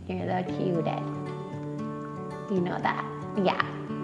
You're the cutest. You know that. Yeah.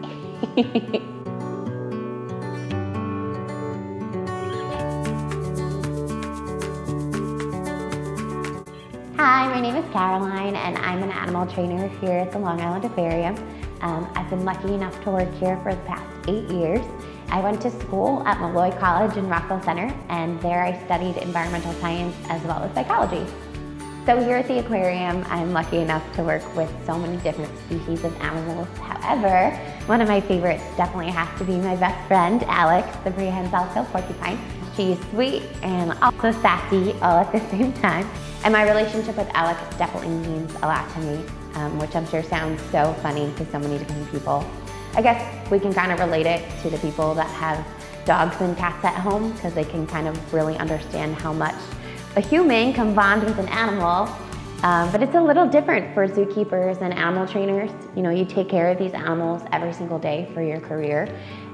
Hi, my name is Caroline and I'm an animal trainer here at the Long Island Aquarium. I've been lucky enough to work here for the past 8 years. I went to school at Malloy College in Rockville Center, and there I studied environmental science as well as psychology. So here at the aquarium, I'm lucky enough to work with so many different species of animals. However, one of my favorites definitely has to be my best friend, Alex, the prehensile porcupine. She's sweet and also sassy all at the same time. And my relationship with Alex definitely means a lot to me, which I'm sure sounds so funny to so many different people. I guess we can kind of relate it to the people that have dogs and cats at home, because they can kind of really understand how much a human can bond with an animal. But it's a little different for zookeepers and animal trainers. You know, you take care of these animals every single day for your career.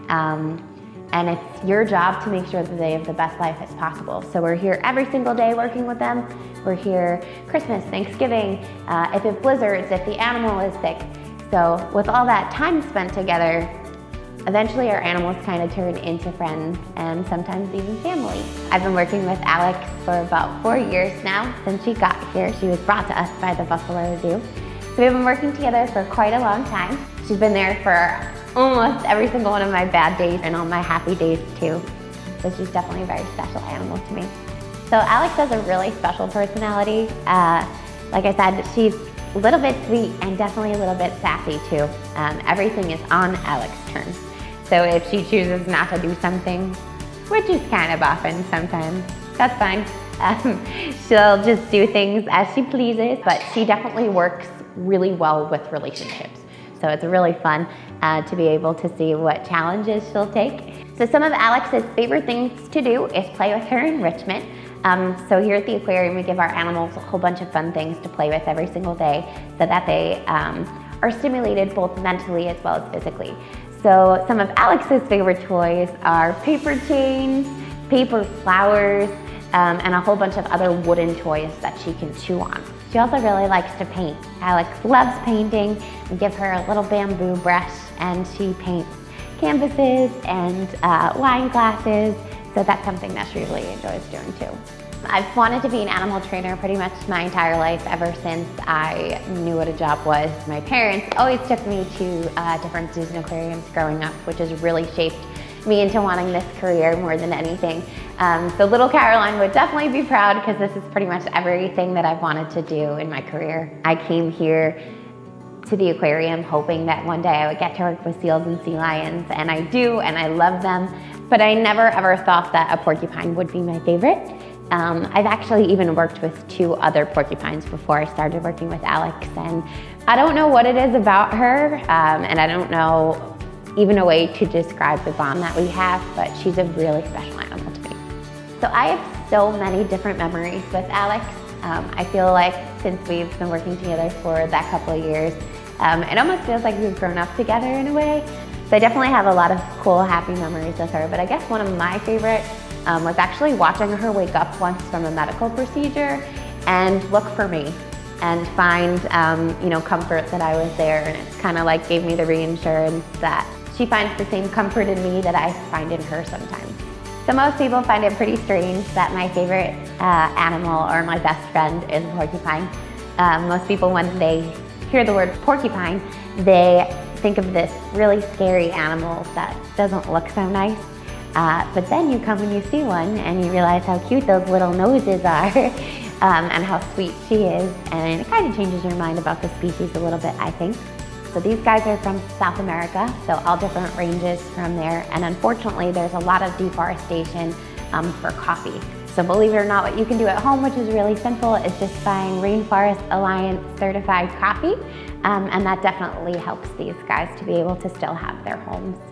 And it's your job to make sure that they have the best life as possible. So we're here every single day working with them. We're here Christmas, Thanksgiving, if it blizzards, if the animal is sick. So with all that time spent together, eventually our animals kind of turn into friends and sometimes even family. I've been working with Alex for about 4 years now since she got here. She was brought to us by the Buffalo Zoo. So we've been working together for quite a long time. She's been there for almost every single one of my bad days and all my happy days too. So she's definitely a very special animal to me. So Alex has a really special personality. Like I said, she's a little bit sweet and definitely a little bit sassy too. Everything is on Alex's terms. So if she chooses not to do something, which is kind of often sometimes, that's fine. She'll just do things as she pleases, but she definitely works really well with relationships. So it's really fun to be able to see what challenges she'll take. So some of Alex's favorite things to do is play with her enrichment. So here at the aquarium, we give our animals a whole bunch of fun things to play with every single day so that they are stimulated both mentally as well as physically. So some of Alex's favorite toys are paper chains, paper flowers, and a whole bunch of other wooden toys that she can chew on. She also really likes to paint. Alex loves painting. We give her a little bamboo brush and she paints canvases and wine glasses. So that's something that she really enjoys doing too. I've wanted to be an animal trainer pretty much my entire life, ever since I knew what a job was. My parents always took me to different zoos and aquariums growing up, which has really shaped me into wanting this career more than anything. So little Caroline would definitely be proud, because this is pretty much everything that I've wanted to do in my career. I came here to the aquarium hoping that one day I would get to work with seals and sea lions, and I do, and I love them. But I never ever thought that a porcupine would be my favorite. I've actually even worked with 2 other porcupines before I started working with Alex, and I don't know what it is about her, and I don't know even a way to describe the bond that we have, but she's a really special animal to me. So I have so many different memories with Alex. I feel like since we've been working together for that couple of years, it almost feels like we've grown up together in a way. So I definitely have a lot of cool, happy memories with her, but I guess one of my favorite was actually watching her wake up once from a medical procedure and look for me and find comfort that I was there, and it kind of like gave me the reassurance that she finds the same comfort in me that I find in her sometimes. So most people find it pretty strange that my favorite animal or my best friend is a porcupine. Most people, when they hear the word porcupine, they think of this really scary animal that doesn't look so nice. But then you come and you see one and you realize how cute those little noses are and how sweet she is, and it kind of changes your mind about the species a little bit, I think. So these guys are from South America, so all different ranges from there, and unfortunately there's a lot of deforestation for coffee. So believe it or not, what you can do at home, which is really simple, is just buying Rainforest Alliance certified coffee, and that definitely helps these guys to be able to still have their homes.